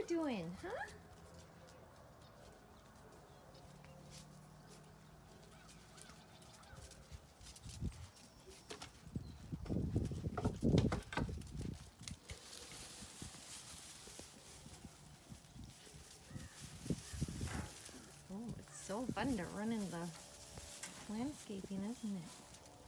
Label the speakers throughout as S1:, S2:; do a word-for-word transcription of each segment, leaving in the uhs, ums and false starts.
S1: you doing, huh? Oh, it's so fun to run in the landscaping, isn't it?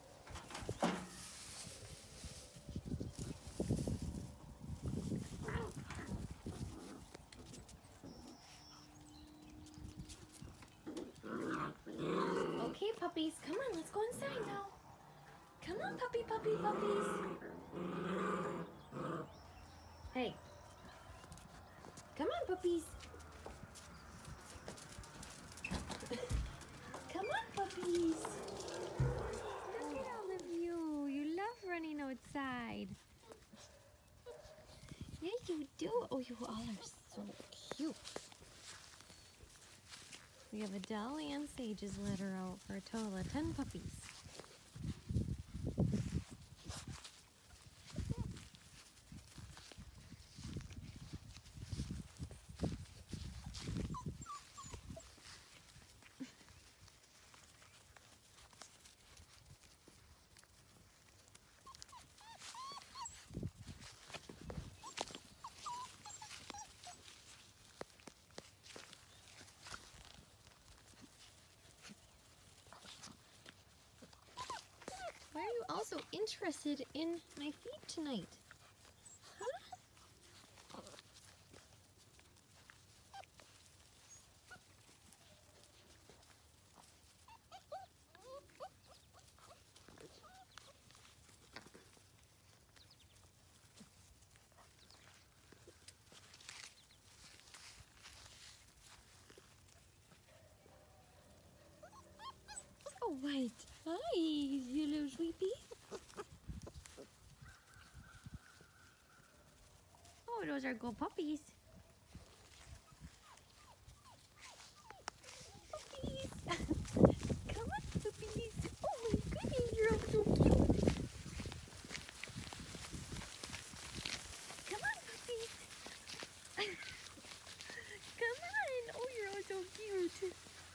S1: Okay, puppies, come on, let's go inside now. Come on, puppy, puppy, puppies. Hey. Come on, puppies. Come on, puppies. Look at all of you. You love running outside. Yeah, you do. Oh, you all are so cute. We have Adele and Sage's litter out for a total of ten puppies. Why are you also interested in my feet tonight? Huh? Oh, White. Hi, you little sweetie. Oh, those are good puppies. Puppies. Come on, puppies. Oh my goodness, you're all so cute. Come on, puppies. Come on. Oh, you're all so cute.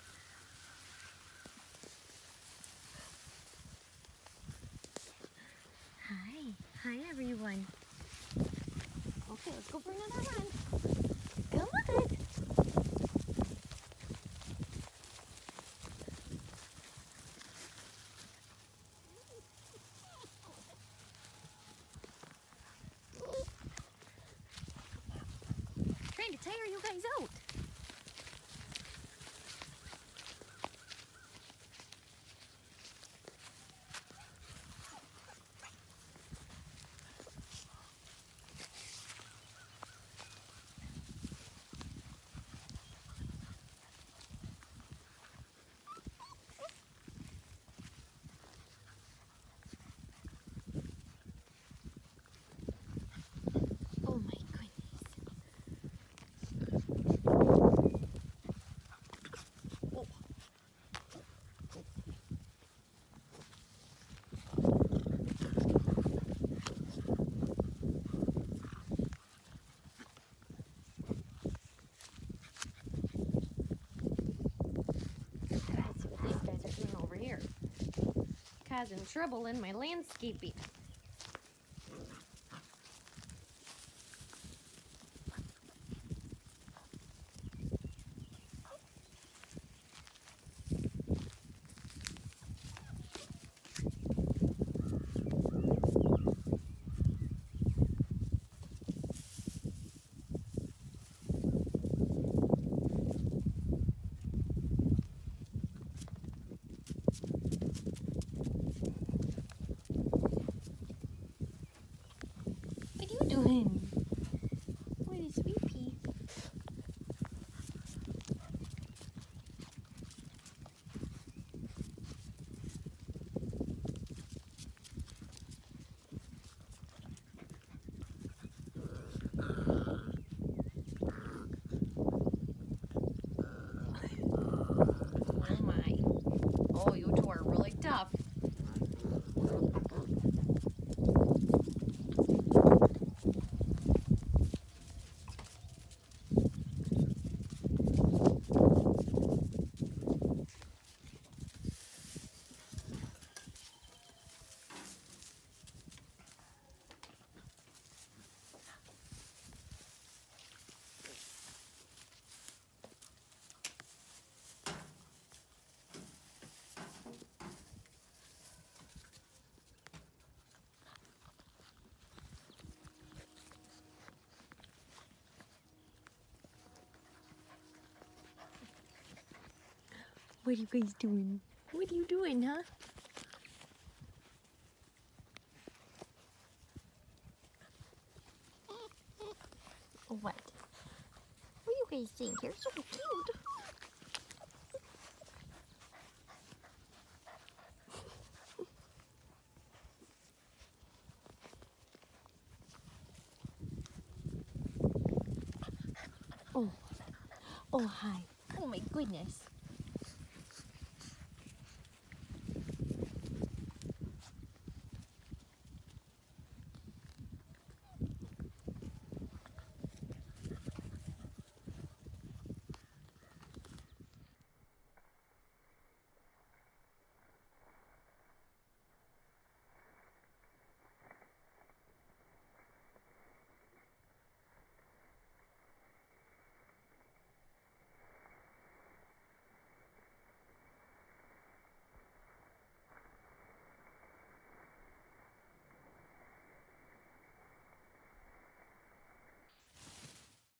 S1: Hi. Hi, everyone. Okay, let's go for another run. Come on. Trying to tire you guys out. Oh my goodness. Oh. Let's see what these guys are doing over here. Causing trouble in my landscaping. What are you guys doing? What are you doing, huh? What? What do you guys think? You're so cute. Oh. Oh, hi. Oh my goodness.